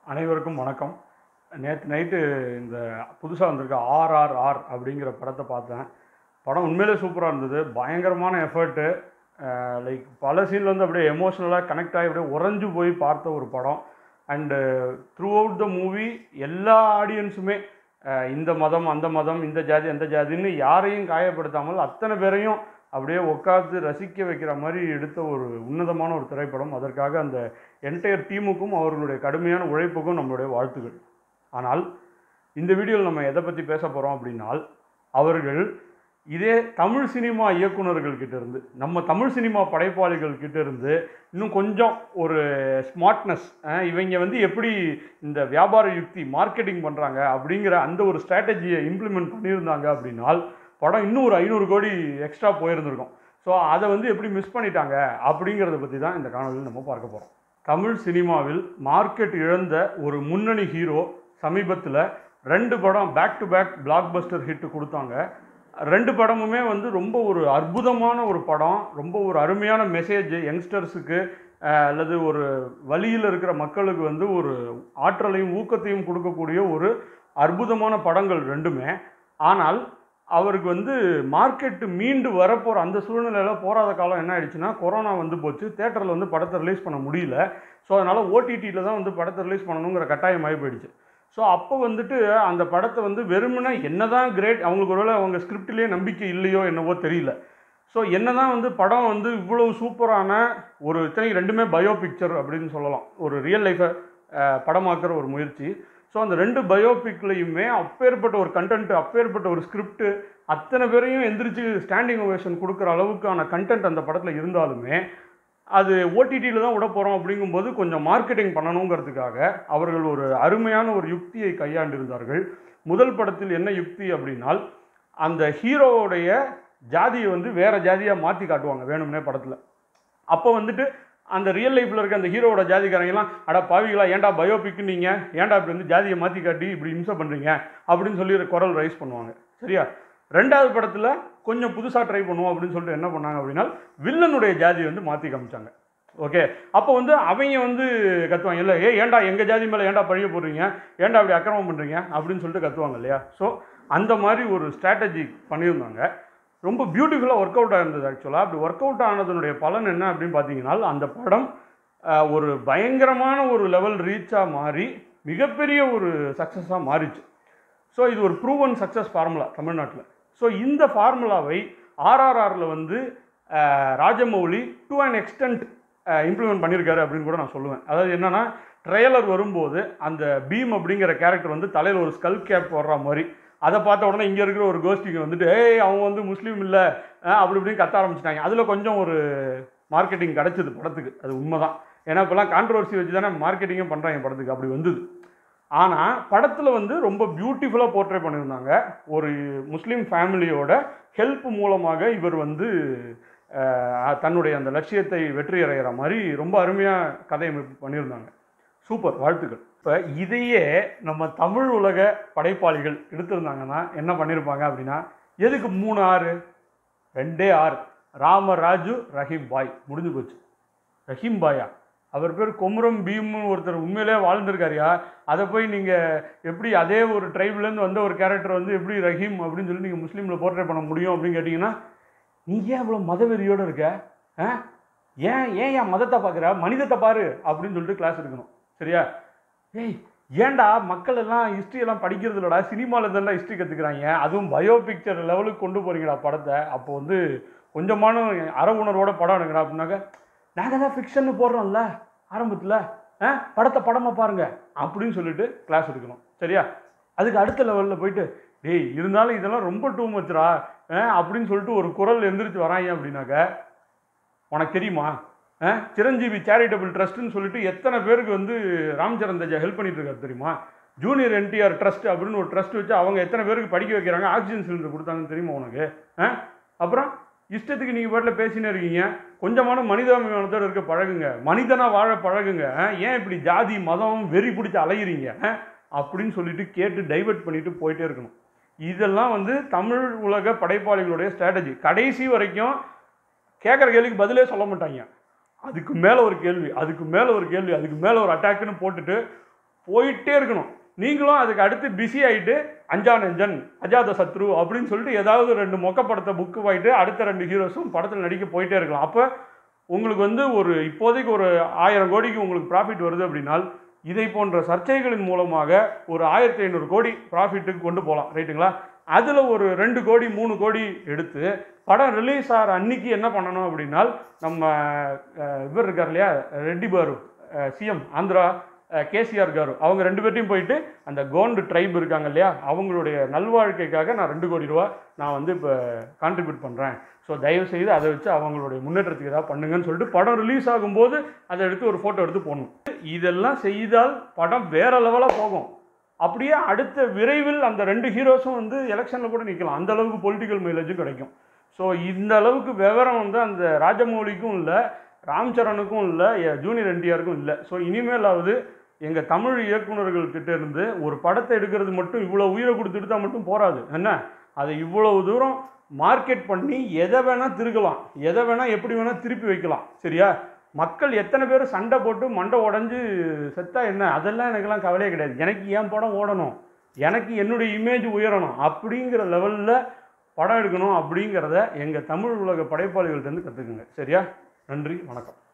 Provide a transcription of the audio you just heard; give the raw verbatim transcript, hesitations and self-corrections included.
அனைவருக்கும் வணக்கம். நேற்று நைட்டு இந்த புதுசாக வந்திருக்க ஆர்ஆர்ஆர் அப்படிங்கிற படத்தை பார்த்தேன். படம் உண்மையிலே சூப்பராக இருந்தது. பயங்கரமான எஃபர்ட்டு. லைக் பல சீனில் வந்து அப்படியே எமோஷ்னலாக கனெக்ட் ஆகி அப்படியே உறைஞ்சு போய் பார்த்த ஒரு படம். And throughout the movie எல்லா ஆடியன்ஸுமே இந்த மதம் அந்த மதம் இந்த ஜாதி அந்த ஜாதின்னு யாரையும் காயப்படுத்தாமல் அத்தனை பேரையும் அப்படியே உட்காந்து ரசிக்க வைக்கிற மாதிரி எடுத்த ஒரு உன்னதமான ஒரு திரைப்படம். அதற்காக அந்த என்டையர் டீமுக்கும் அவர்களுடைய கடுமையான உழைப்புக்கும் நம்மளுடைய வாழ்த்துக்கள். ஆனால் இந்த வீடியோவில் நம்ம எதை பற்றி பேச போகிறோம் அப்படின்னால், அவர்கள் இதே தமிழ் சினிமா இயக்குநர்கள் கிட்டேருந்து, நம்ம தமிழ் சினிமா படைப்பாளிகள் கிட்டேருந்து இன்னும் கொஞ்சம் ஒரு ஸ்மார்ட்னஸ், இவங்க வந்து எப்படி இந்த வியாபார யுக்தி மார்க்கெட்டிங் பண்ணுறாங்க அப்படிங்கிற அந்த ஒரு ஸ்ட்ராட்டஜியை இம்ப்ளிமெண்ட் பண்ணியிருந்தாங்க அப்படின்னால் படம் இன்னும் ஒரு ஐநூறு கோடி எக்ஸ்ட்ரா போயிருந்திருக்கும். ஸோ அதை வந்து எப்படி மிஸ் பண்ணிட்டாங்க அப்படிங்கிறத பற்றி தான் இந்த காணொலியில் நம்ம பார்க்க போகிறோம். தமிழ் சினிமாவில் மார்க்கெட் இழந்த ஒரு முன்னணி ஹீரோ சமீபத்தில் ரெண்டு படம் back to back blockbuster hit கொடுத்தாங்க. ரெண்டு படமுமே வந்து ரொம்ப ஒரு அற்புதமான ஒரு படம், ரொம்ப ஒரு அருமையான மெசேஜ் யங்ஸ்டர்ஸுக்கு அல்லது ஒரு வழியில் இருக்கிற மக்களுக்கு வந்து ஒரு ஆற்றலையும் ஊக்கத்தையும் கொடுக்கக்கூடிய ஒரு அற்புதமான படங்கள் ரெண்டுமே. ஆனால் அவருக்கு வந்து மார்க்கெட்டு மீண்டு வரப்போகிற அந்த சூழ்நிலையில் போகாத காலம் என்ன ஆயிடுச்சுன்னா, கொரோனா வந்து போச்சு. தேட்டரில் வந்து படத்தை ரிலீஸ் பண்ண முடியல. ஸோ அதனால் ஓடிடியில் தான் வந்து படத்தை ரிலீஸ் பண்ணணுங்கிற கட்டாயம் ஆகி போயிடுச்சு. ஸோ அப்போ வந்துட்டு அந்த படத்தை வந்து வெறுமனே என்ன தான் கிரேட், அவங்களுக்கு ஒருவேளை அவங்க ஸ்கிரிப்ட்லேயே நம்பிக்கை இல்லையோ என்னவோ தெரியல. ஸோ என்ன தான் வந்து படம் வந்து இவ்வளவு சூப்பரான ஒரு இத்தனை ரெண்டுமே பயோ பிக்சர் அப்படின்னு சொல்லலாம், ஒரு ரியல் லைஃப்பை படமாக்குற ஒரு முயற்சி. ஸோ அந்த ரெண்டு பயோபிக்லையுமே அப்பேற்பட்ட ஒரு கண்டென்ட், அப்பேற்பட்ட ஒரு ஸ்கிரிப்டு, அத்தனை பேரையும் எந்திரிச்சு ஸ்டாண்டிங் ஓவேஷன் கொடுக்குற அளவுக்கான கண்டென்ட் அந்த படத்தில் இருந்தாலுமே, அது ஓடிடியில் தான் விட போகிறோம் அப்படிங்கும்போது கொஞ்சம் மார்க்கெட்டிங் பண்ணணுங்கிறதுக்காக அவர்கள் ஒரு அருமையான ஒரு யுக்தியை கையாண்டிருந்தார்கள். முதல் படத்தில் என்ன யுக்தி அப்படின்னால், அந்த ஹீரோவுடைய ஜாதியை வந்து வேறு ஜாதியாக மாற்றி காட்டுவாங்க வேணும்னே படத்தில். அப்போ வந்துட்டு அந்த ரியல் லைஃப்பில் இருக்க அந்த ஹீரோவோட ஜாதிக்காரங்கெல்லாம், அடா பாவிகளா, ஏன்டா பயோபிக்கு நீங்கள் ஏன்டா இப்படி வந்து ஜாதியை மாற்றி காட்டி இப்படி இம்சை பண்ணுறீங்க அப்படின்னு சொல்லி குரல் ரைஸ் பண்ணுவாங்க. சரியா? ரெண்டாவது படத்தில் கொஞ்சம் புதுசாக ட்ரை பண்ணுவோம் அப்படின்னு சொல்லிட்டு என்ன பண்ணாங்க அப்படின்னா, வில்லனுடைய ஜாதியை வந்து மாற்றி காமிச்சாங்க. ஓகே, அப்போ வந்து அவங்க வந்து கத்துவாங்க, இல்லை ஏ ஏன்டா எங்கள் ஜாதி மேலே ஏன்டா பழிய போடுறீங்க, ஏன்டா அப்படி அக்கிரமம் பண்ணுறீங்க அப்படின்னு சொல்லிட்டு கத்துவாங்க இல்லையா? ஸோ அந்த மாதிரி ஒரு ஸ்ட்ராட்டஜி பண்ணியிருந்தாங்க. ரொம்ப பியூட்டிஃபுல்லாக ஒர்க் அவுட் ஆகிருந்தது. ஆக்சுவலாக அப்படி ஒர்க் அவுட் ஆனதனுடைய பலன் என்ன அப்படின்னு பார்த்தீங்கன்னா, அந்த படம் ஒரு பயங்கரமான ஒரு லெவல் ரீச்சாக மாறி மிகப்பெரிய ஒரு சக்ஸஸாக மாறிச்சு. ஸோ இது ஒரு ப்ரூவன் சக்ஸஸ் ஃபார்முலா தமிழ்நாட்டில். ஸோ இந்த ஃபார்முலாவை ஆர்ஆர்ஆரில் வந்து Rajamouli to an extent implement பண்ணியிருக்காரு அப்படின்னு கூட நான் சொல்லுவேன். அதாவது என்னென்னா, ட்ரெய்லர் வரும்போது அந்த பீம் அப்படிங்கிற கேரக்டர் வந்து தலையில் ஒரு ஸ்கல் கேப் போடுற மாதிரி, அதை பார்த்த உடனே இங்கே இருக்கிற ஒரு கோஷ்டிங்க வந்துட்டு ஏய் அவங்க வந்து முஸ்லீம் இல்லை அப்படி இப்படின்னு கத்த ஆரம்பிச்சிட்டாங்க. அதில் கொஞ்சம் ஒரு மார்க்கெட்டிங் கிடச்சிது படத்துக்கு, அது உண்மை தான். ஏன்னா இப்போலாம் கான்ட்ரவர்சி வச்சு தானே மார்க்கெட்டிங்கும் பண்ணுறாங்க படத்துக்கு, அப்படி வந்தது. ஆனால் படத்தில் வந்து ரொம்ப பியூட்டிஃபுல்லாக போர்ட்ரே பண்ணியிருந்தாங்க. ஒரு முஸ்லீம் ஃபேமிலியோட ஹெல்ப் மூலமாக இவர் வந்து தன்னுடைய அந்த லட்சியத்தை வெற்றி அடைகிற மாதிரி ரொம்ப அருமையாக கதையமைப்பு பண்ணியிருந்தாங்க. சூப்பர், வாழ்த்துக்கள். இப்போ இதையே நம்ம தமிழ் உலக படைப்பாளிகள் எடுத்திருந்தாங்கன்னா என்ன பண்ணியிருப்பாங்க அப்படின்னா, எதுக்கு மூணு ஆறு, ரெண்டே ஆறு, ராமராஜு ரஹீம் பாய், முடிஞ்சு போச்சு. ரஹீம் பாயா, அவர் பேர் கொமுரம் பீம்னு ஒருத்தர் உண்மையிலே வாழ்ந்துருக்காரியா? அதை போய் நீங்கள் எப்படி அதே ஒரு ட்ரைப்லேருந்து வந்த ஒரு கேரக்டர் வந்து எப்படி ரஹீம் அப்படின்னு சொல்லி நீங்கள் முஸ்லீமில் போர்ட்ரேட் பண்ண முடியும் அப்படின்னு கேட்டிங்கன்னா, நீ ஏன் இவ்வளோ மதவெறியோடு இருக்க? ஆ ஏன் ஏன் என் மதத்தை பார்க்குற, மனிதத்தை பாரு அப்படின்னு சொல்லிட்டு கிளாஸ் எடுக்கணும். சரியா? ஏய் ஏன்டா மக்கள் எல்லாம் ஹிஸ்ட்ரியெல்லாம் படிக்கிறது இல்லைடா, சினிமாவில் இருந்தெல்லாம் ஹிஸ்ட்ரி கற்றுக்குறாங்க, அதுவும் பயோ பிக்சர் லெவலுக்கு கொண்டு போகிறீங்கடா படத்தை, அப்போ வந்து கொஞ்சமான அற உணர்வோட படம் எடுங்கடா அப்படின்னாக்க, நாங்கள் தான் ஃபிக்ஷன்னு போடுறோம்ல ஆரம்பத்தில், ஆ படத்தை படமாக பாருங்கள் அப்படின்னு சொல்லிட்டு கிளாஸ் எடுக்கணும். சரியா? அதுக்கு அடுத்த லெவலில் போயிட்டு டேய் இருந்தாலும் இதெல்லாம் ரொம்ப டூ மச்சுரா அப்படின்னு சொல்லிட்டு ஒரு குரல் எந்திரிச்சு வராங்க அப்படின்னாக்க, உனக்கு தெரியுமா சிரஞ்சீவி சேரிட்டபிள் ட்ரஸ்ட்டுன்னு சொல்லிட்டு எத்தனை பேருக்கு வந்து ராம்சரண் தேஜா ஹெல்ப் பண்ணிட்டு இருக்காரு தெரியுமா? ஜூனியர் என்டிஆர் ட்ரஸ்ட் அப்படின்னு ஒரு ட்ரஸ்ட் வச்சு அவங்க எத்தனை பேருக்கு படிக்க வைக்கிறாங்க, ஆக்சிஜன் சிலிண்டர் கொடுத்தாங்கன்னு தெரியுமா உனக்கு? அப்புறம் இஷ்டத்துக்கு நீங்கள் பாட்டில் பேசினே இருக்கீங்க. கொஞ்சமான மனிதாபிமானத்தோடு இருக்க பழகுங்க, மனிதனாக வாழ பழகுங்க. ஏன் இப்படி ஜாதி மதம் வெறி பிடிச்சி அலையிறீங்க அப்படின்னு சொல்லிட்டு கேட்டு டைவெர்ட் பண்ணிட்டு போயிட்டே இருக்கணும். இதெல்லாம் வந்து தமிழ் உலக படைப்பாளிகளுடைய ஸ்ட்ராட்டஜி. கடைசி வரைக்கும் கேட்குற கேள்விக்கு பதிலே சொல்ல மாட்டாங்க. அதுக்கு மேலே ஒரு கேள்வி, அதுக்கு மேலே ஒரு கேள்வி, அதுக்கு மேலே ஒரு அட்டாக்குன்னு போட்டுட்டு போயிட்டே இருக்கணும். நீங்களும் அதுக்கு அடுத்து பிஸி ஆகிட்டு அஞ்சா நெஞ்சன், அஜாத சத்ரு அப்படின்னு சொல்லிட்டு ஏதாவது ரெண்டு மொக்க படத்தை புக்கு வாங்கிட்டு அடுத்த ரெண்டு ஹீரோஸும் படத்தில் நடிக்க போயிட்டே இருக்கலாம். அப்போ உங்களுக்கு வந்து ஒரு இப்போதைக்கு ஒரு ஆயிரம் கோடிக்கு உங்களுக்கு ப்ராஃபிட் வருது அப்படின்னால் இதை போன்ற சர்ச்சைகளின் மூலமாக ஒரு ஆயிரத்தி ஐநூறு கோடி ப்ராஃபிட்டுக்கு கொண்டு போகலாம். ரைட்டுங்களா? அதில் ஒரு ரெண்டு கோடி மூணு கோடி எடுத்து படம் ரிலீஸ் ஆகிற அன்னைக்கு என்ன பண்ணணும் அப்படின்னால், நம்ம இவர் இருக்கார் இல்லையா, ரெட்டி பாரு சிஎம் ஆந்திரா, கேசிஆர் காரு, அவங்க ரெண்டு பேர்ட்டையும் போயிட்டு அந்த கோண்டு ட்ரைப் இருக்காங்க இல்லையா, அவங்களுடைய நல்வாழ்க்கைக்காக நான் ரெண்டு கோடி ரூபா நான் வந்து இப்போ கான்ட்ரிபியூட் பண்ணுறேன். ஸோ தயவுசெய்து அதை வச்சு அவங்களுடைய முன்னேற்றத்துக்கு ஏதாவது பண்ணுங்கன்னு சொல்லிட்டு படம் ரிலீஸ் ஆகும்போது அதை எடுத்து ஒரு ஃபோட்டோ எடுத்து போடணும். இதெல்லாம் செய்தால் படம் வேறு லெவலாக போகும். அப்படியே அடுத்த விரைவில் அந்த ரெண்டு ஹீரோஸும் வந்து எலெக்ஷனில் கூட நிற்கலாம். அந்த அளவுக்கு பொலிட்டிக்கல் மைலேஜும் கிடைக்கும். ஸோ இந்த அளவுக்கு விவரம் வந்து அந்த ராஜமௌலிக்கும் இல்லை, ராம் சரணுக்கும் இல்லை, ஜூனியர் என்டிஆருக்கும் இல்லை. ஸோ இனிமேலாவது எங்கள் தமிழ் இயக்குநர்கள்கிட்ட இருந்து ஒரு படத்தை எடுக்கிறது மட்டும் இவ்வளோ உயிரை கொடுத்துட்டு தான் மட்டும் போகாது. என்ன, அதை இவ்வளவு தூரம் மார்க்கெட் பண்ணி எதை வேணால் திருக்கலாம், எதை வேணால் எப்படி வேணால் திருப்பி வைக்கலாம். சரியா? மக்கள் எத்தனை பேர் சண்டை போட்டு மண்டை உடஞ்சி செத்தா என்ன, அதெல்லாம் எனக்கெல்லாம் கவலையே கிடையாது. எனக்கு என் படம் ஓடணும், எனக்கு என்னுடைய இமேஜ் உயரணும், அப்படிங்கிற லெவலில் படம் எடுக்கணும் அப்படிங்கிறத எங்கள் தமிழ் உலக படைப்பாளிகள்கிட்ட கற்றுக்குங்க. சரியா? நன்றி, வணக்கம்.